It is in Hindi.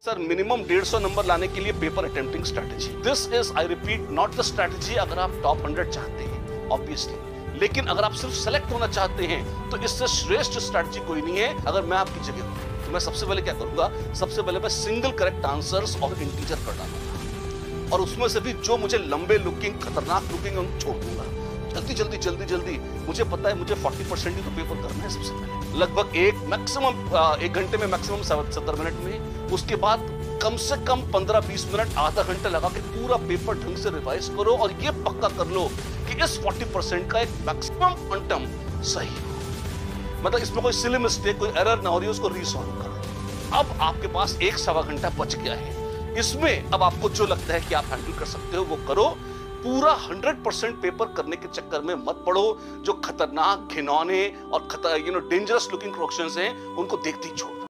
सर मिनिमम 150 नंबर लाने के लिए paper attempting strategy. This is I repeat not the strategy अगर आप टॉप 100 चाहते हैं ऑब्वियसली, लेकिन अगर आप सिर्फ सेलेक्ट होना चाहते हैं तो इससे श्रेष्ठ स्ट्रेटेजी कोई नहीं है। अगर मैं आपकी जगह हूं तो मैं सबसे पहले क्या करूंगा, सबसे पहले मैं सिंगल करेक्ट आंसर्स और इंटीजर कर डालूंगा, और उसमें से भी जो मुझे लंबे लुकिंग खतरनाक लुकिंग उनको छोड़ दूंगा। जल्दी मुझे पता है मुझे 40% ही तो पेपर करना है सबसे पहले, लगभग एक घंटे में मैक्सिमम 70 मिनट में। उसके बाद कम से कम 15-20 मिनट आधा घंटा लगा के पूरा पेपर ढंग से रिवाइज करो और ये पक्का कर लो कि इस 40% का एक मैक्सिमम क्वांटम सही हो, मतलब इसमें कोई सिली मिस्टेक कोई एरर ना हो रही, उसको रीसॉल्व करो। अब आपके पास 1-1.25 घंटा बच गया है, इसमें अब आपको जो लगता है कि आप हैंडल कर सकते हो वो करो। पूरा 100% पेपर करने के चक्कर में मत पड़ो। जो खतरनाक घिनौने और डेंजरस लुकिंग क्वेश्चंस हैं उनको देखते ही छोड़ दो।